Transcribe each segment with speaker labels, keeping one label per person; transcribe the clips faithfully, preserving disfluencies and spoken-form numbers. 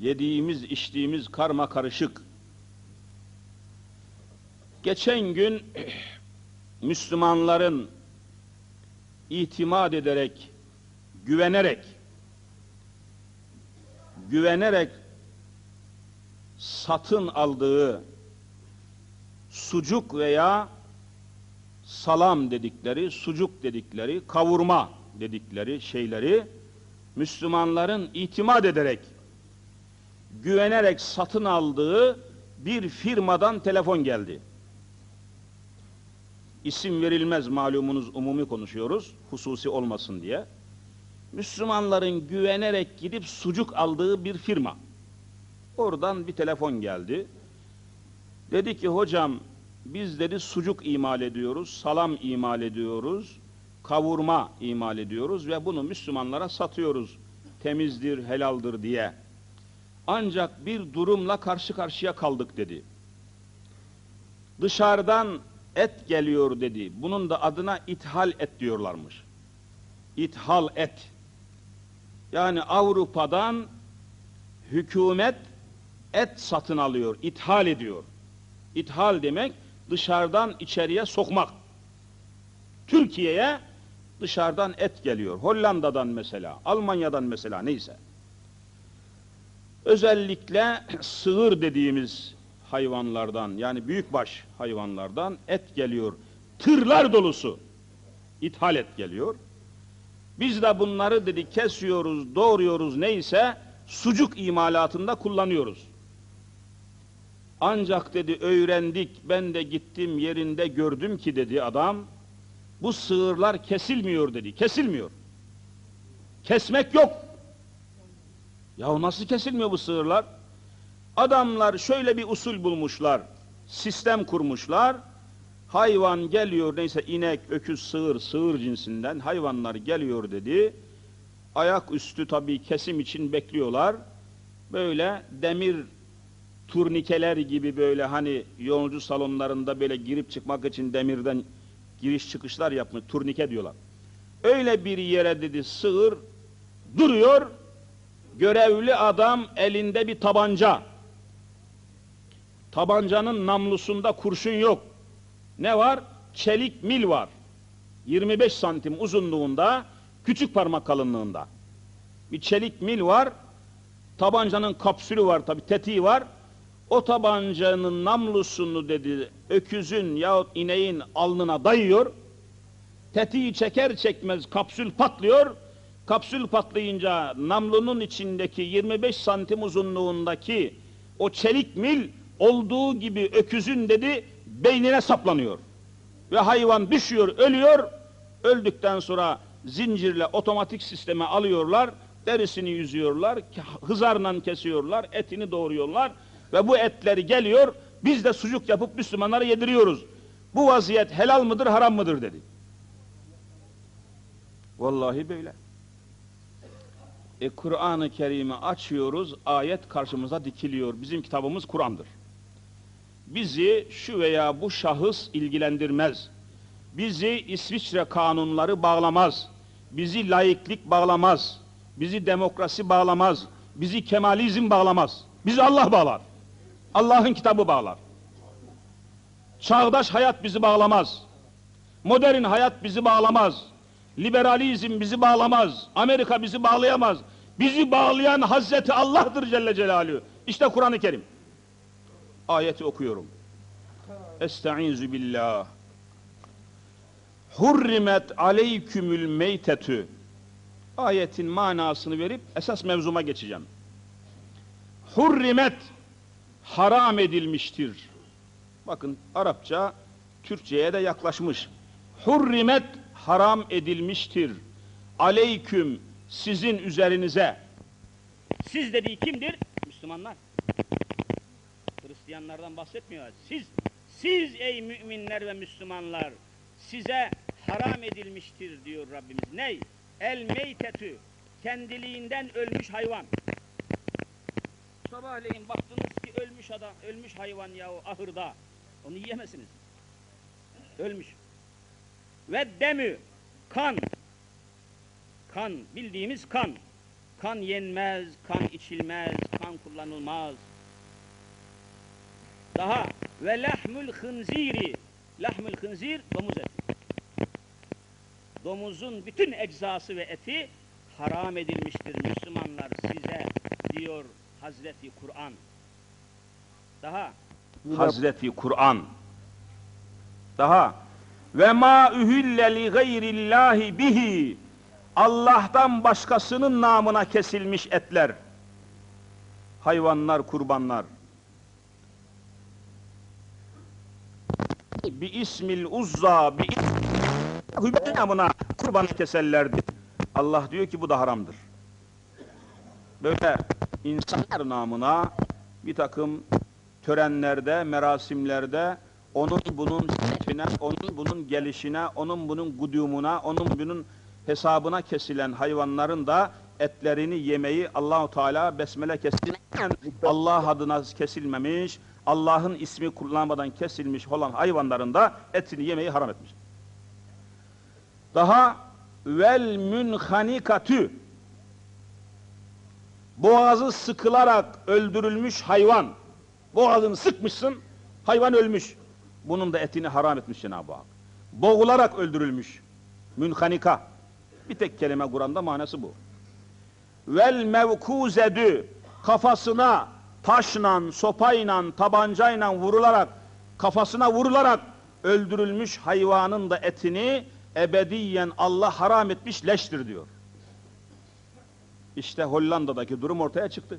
Speaker 1: Yediğimiz, içtiğimiz karma karışık. Geçen gün Müslümanların itimat ederek, güvenerek, güvenerek satın aldığı sucuk veya salam dedikleri, sucuk dedikleri, kavurma dedikleri şeyleri Müslümanların itimat ederek, güvenerek satın aldığı bir firmadan telefon geldi. İsim verilmez, malumunuz, umumi konuşuyoruz, hususi olmasın diye. Müslümanların güvenerek gidip sucuk aldığı bir firma. Oradan bir telefon geldi. Dedi ki hocam biz dedi sucuk imal ediyoruz, salam imal ediyoruz, kavurma imal ediyoruz ve bunu Müslümanlara satıyoruz. Temizdir, helaldir diye. Ancak bir durumla karşı karşıya kaldık dedi. Dışarıdan et geliyor dedi. Bunun da adına ithal et diyorlarmış. İthal et. Yani Avrupa'dan hükümet et satın alıyor, ithal ediyor. İthal demek dışarıdan içeriye sokmak. Türkiye'ye dışarıdan et geliyor. Hollanda'dan mesela, Almanya'dan mesela, neyse. Özellikle sığır dediğimiz hayvanlardan, yani büyükbaş hayvanlardan et geliyor. Tırlar dolusu ithal et geliyor. Biz de bunları dedi kesiyoruz, doğruyoruz, neyse sucuk imalatında kullanıyoruz. Ancak dedi öğrendik, ben de gittim yerinde gördüm ki dedi adam, bu sığırlar kesilmiyor dedi, kesilmiyor. Kesmek yok. Ya nasıl kesilmiyor bu sığırlar? Adamlar şöyle bir usul bulmuşlar, sistem kurmuşlar. Hayvan geliyor, neyse inek, öküz, sığır, sığır cinsinden hayvanlar geliyor dedi. Ayaküstü tabii kesim için bekliyorlar. Böyle demir turnikeler gibi böyle hani yolcu salonlarında böyle girip çıkmak için demirden giriş çıkışlar yapmış, turnike diyorlar. Öyle bir yere dedi sığır duruyor, görevli adam elinde bir tabanca. Tabancanın namlusunda kurşun yok. Ne var? Çelik mil var. yirmi beş santim uzunluğunda, küçük parmak kalınlığında. Bir çelik mil var. Tabancanın kapsülü var tabi, tetiği var. O tabancanın namlusunu dedi öküzün yahut ineğin alnına dayıyor. Tetiği çeker çekmez kapsül patlıyor. Kapsül patlayınca namlunun içindeki yirmi beş santim uzunluğundaki o çelik mil olduğu gibi öküzün dedi beynine saplanıyor. Ve hayvan düşüyor, ölüyor. Öldükten sonra zincirle otomatik sisteme alıyorlar, derisini yüzüyorlar, hızarla kesiyorlar, etini doğruyorlar ve bu etleri geliyor, biz de sucuk yapıp Müslümanlara yediriyoruz. Bu vaziyet helal mıdır, haram mıdır dedi. Vallahi böyle. E, Kur'an-ı Kerim'i açıyoruz, ayet karşımıza dikiliyor. Bizim kitabımız Kur'an'dır. Bizi şu veya bu şahıs ilgilendirmez. Bizi İsviçre kanunları bağlamaz. Bizi laiklik bağlamaz. Bizi demokrasi bağlamaz. Bizi kemalizm bağlamaz. Bizi Allah bağlar. Allah'ın kitabı bağlar. Çağdaş hayat bizi bağlamaz. Modern hayat bizi bağlamaz. Liberalizm bizi bağlamaz. Amerika bizi bağlayamaz. Bizi bağlayan Hazreti Allah'tır Celle Celaluhu. İşte Kur'an-ı Kerim. Ayeti okuyorum. Estaizu billah. Hurrimet aleykümül meytetü. Ayetin manasını verip esas mevzuma geçeceğim. Hurrimet haram edilmiştir. Bakın Arapça Türkçe'ye de yaklaşmış. Hurrimet haram edilmiştir. Aleyküm sizin üzerinize. Siz dediği kimdir? Müslümanlar. Hristiyanlardan bahsetmiyor. Siz, siz ey müminler ve Müslümanlar, size haram edilmiştir diyor Rabbimiz. Ney? El meytetü, kendiliğinden ölmüş hayvan. Sabahleyin baktınız ki ölmüş adam, ölmüş hayvan yahu ahırda. Onu yiyemezsiniz. Ölmüş. Ve demü, kan. Kan, bildiğimiz kan.
Speaker 2: kan yenmez, kan içilmez, kan kullanılmaz. Daha ve lahmül hınziri, lahmül hınzir domuz eti. Domuzun bütün eczası ve eti haram edilmiştir Müslümanlar size diyor Hazreti Kur'an. Daha
Speaker 1: Hazreti Kur'an. Daha ve ma ühille li gayrillahi bihi, Allah'tan başkasının namına kesilmiş etler, hayvanlar, kurbanlar. Bi ismil uzza, bi ismil namına kurban keserlerdi. Allah diyor ki bu da haramdır. Böyle insanlar namına bir takım törenlerde, merasimlerde onun bunun sefine, onun bunun gelişine, onun bunun gudumuna, onun bunun hesabına kesilen hayvanların da etlerini yemeyi Allah-u Teala besmele kesilmeyen, Allah adına kesilmemiş, Allah'ın ismi kullanmadan kesilmiş olan hayvanların da etini yemeyi haram etmiş. Daha vel münhanikatü, boğazı sıkılarak öldürülmüş hayvan, boğazını sıkmışsın, hayvan ölmüş. Bunun da etini haram etmiş Cenab-ı Hak. Boğularak öldürülmüş. Münhanika. Bir tek kelime Kur'an'da manası bu. Vel mevkuzedü, kafasına taşla, sopayla, tabancayla vurularak, kafasına vurularak öldürülmüş hayvanın da etini ebediyen Allah haram etmiş, leştir diyor. İşte Hollanda'daki durum ortaya çıktı.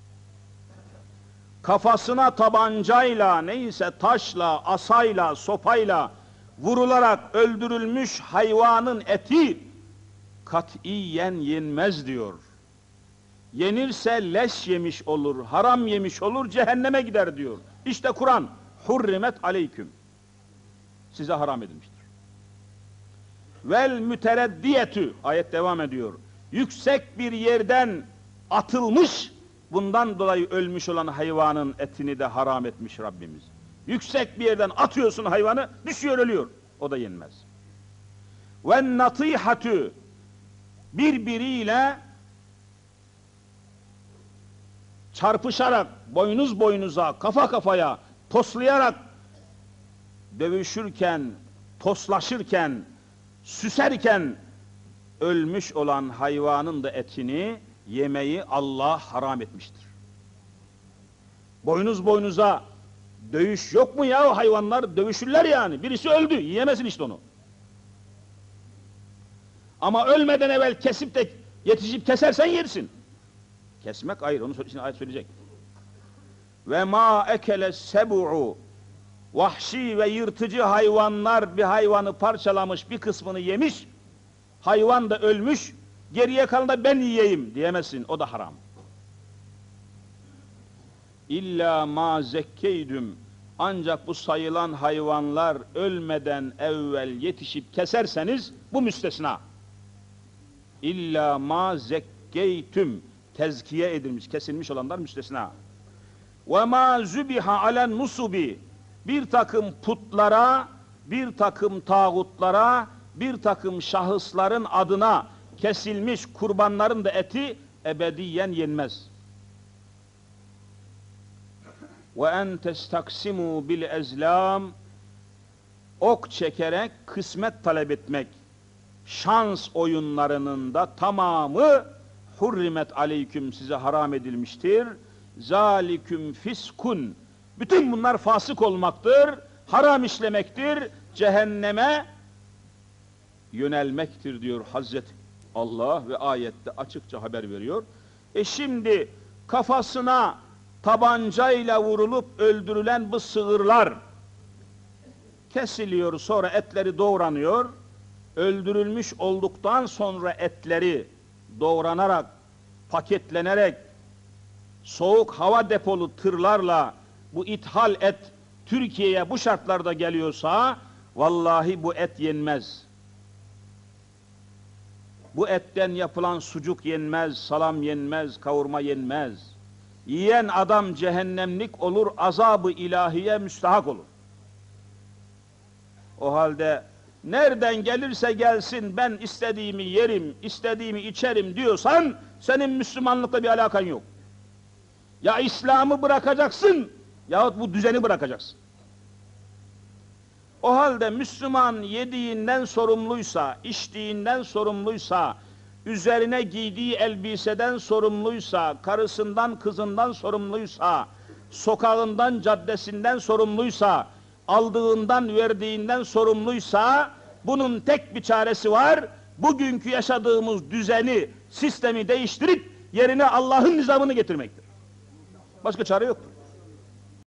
Speaker 1: Kafasına tabancayla, neyse taşla, asayla, sopayla vurularak öldürülmüş hayvanın eti katiyen yenmez diyor. Yenirse leş yemiş olur, haram yemiş olur, cehenneme gider diyor. İşte Kur'an, hurrimet aleyküm. Size haram edilmiştir. Vel mütereddiyetü, ayet devam ediyor. Yüksek bir yerden atılmış, bundan dolayı ölmüş olan hayvanın etini de haram etmiş Rabbimiz. Yüksek bir yerden atıyorsun hayvanı, düşüyor ölüyor. O da yenmez. Ve natihatü, birbiriyle çarpışarak, boynuz boynuza, kafa kafaya, toslayarak dövüşürken, toslaşırken, süserken ölmüş olan hayvanın da etini yemeyi Allah haram etmiştir. Boynuz boynuza dövüş yok mu ya, o hayvanlar dövüşürler yani. Birisi öldü, yiyemesin işte onu. Ama ölmeden evvel kesip de yetişip kesersen yersin. Kesmek ayrı, onu için ayet söyleyecek. Ve ma ekele sebu'u, vahşi ve yırtıcı hayvanlar bir hayvanı parçalamış, bir kısmını yemiş, hayvan da ölmüş, geriye kalan da ben yiyeyim diyemezsin, o da haram. İlla ma zekkeydüm, ancak bu sayılan hayvanlar ölmeden evvel yetişip keserseniz bu müstesna. İlla ma zekkeytüm, tezkiye edilmiş, kesilmiş olanlar müstesna. Ve ma zübiha alen nusubi, bir takım putlara, bir takım tağutlara, bir takım şahısların adına kesilmiş kurbanların da eti ebediyen yenmez. Ve en testaksimu bil ezlam, ok çekerek kısmet talep etmek, şans oyunlarının da tamamı hurrimet aleyküm, size haram edilmiştir. Zaliküm fiskun, bütün bunlar fasık olmaktır, haram işlemektir, cehenneme yönelmektir diyor Hazreti Allah ve ayette açıkça haber veriyor. E şimdi kafasına tabancayla vurulup öldürülen bu sığırlar kesiliyor, sonra etleri doğranıyor. Öldürülmüş olduktan sonra etleri doğranarak, paketlenerek soğuk hava depolu tırlarla bu ithal et Türkiye'ye bu şartlarda geliyorsa vallahi bu et yenmez. Bu etten yapılan sucuk yenmez, salam yenmez, kavurma yenmez. Yiyen adam cehennemlik olur, azabı ilahiye müstahak olur. O halde nereden gelirse gelsin ben istediğimi yerim, istediğimi içerim diyorsan senin Müslümanlıkla bir alakan yok. Ya İslam'ı bırakacaksın yahut bu düzeni bırakacaksın. O halde Müslüman yediğinden sorumluysa, içtiğinden sorumluysa, üzerine giydiği elbiseden sorumluysa, karısından kızından sorumluysa, sokağından caddesinden sorumluysa, aldığından verdiğinden sorumluysa, bunun tek bir çaresi var, bugünkü yaşadığımız düzeni, sistemi değiştirip yerine Allah'ın nizamını getirmektir. Başka çare yoktur.